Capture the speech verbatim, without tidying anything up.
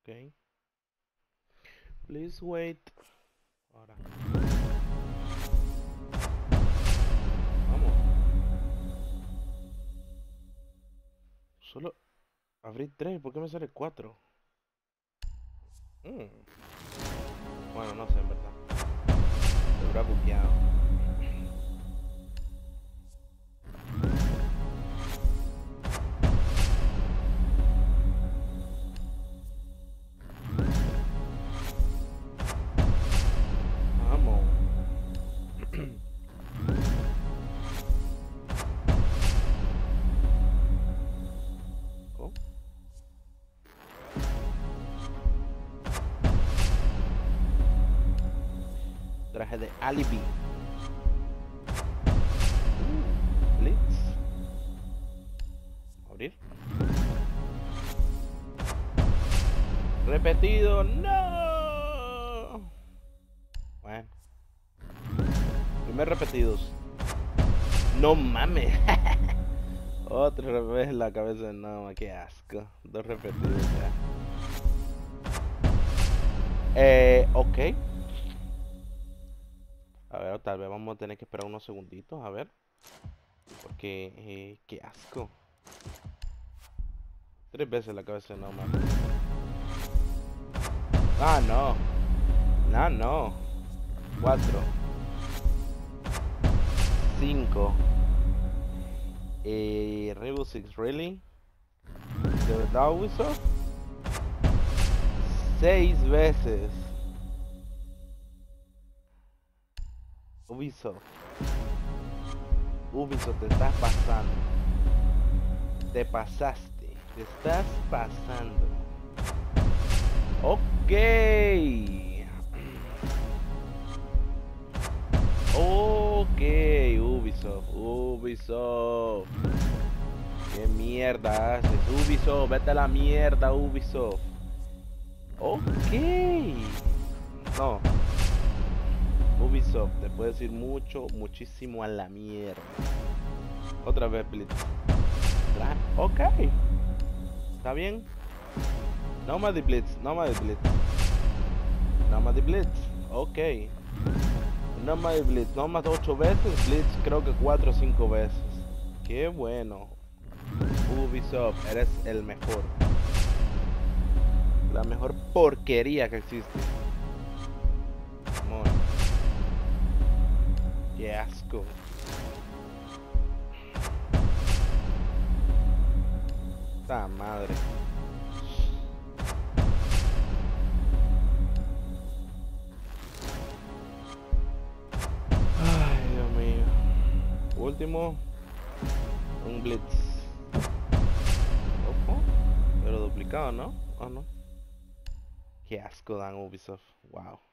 Ok. Please wait. Ahora. Vamos. Solo abrí tres. ¿Por qué me sale cuatro? Mm. Bueno, no sé en verdad. Se habrá bugueado. Vamos. Oh. Traje de alibi. Uh, Blitz. Abrir. Repetido. No. Bueno. Primer repetidos. No mames. Otra vez la cabeza de Noma. Qué asco. Dos repetidos ya. Eh, ok. A ver, tal vez vamos a tener que esperar unos segunditos. A ver. Porque, eh, qué asco. Tres veces la cabeza de Noma. Ah, no. Ah, no. Cuatro. Cinco. Eh, Rainbow Six, really? ¿De verdad, Ubisoft? Seis veces. Ubisoft. Ubisoft, te estás pasando. Te pasaste. Te estás pasando. Ok. Ok, Ubisoft. Ubisoft. ¿Qué mierda haces? Ubisoft, vete a la mierda, Ubisoft. Ok. No. Ubisoft, te puedes ir mucho, muchísimo a la mierda. Otra vez, Blitz. Ok. ¿Está bien? No más de Blitz, no más de Blitz. No más de Blitz. Ok. No más de Blitz, no más ocho veces. Blitz creo que cuatro o cinco veces. Qué bueno. Ubisoft, eres el mejor. La mejor porquería que existe. Amor. Qué asco. ¡Ta madre! Ay, Dios mío. Último. Un Blitz. Ojo. Pero duplicado, ¿no? ¿O no? Qué asco dan Ubisoft. Wow.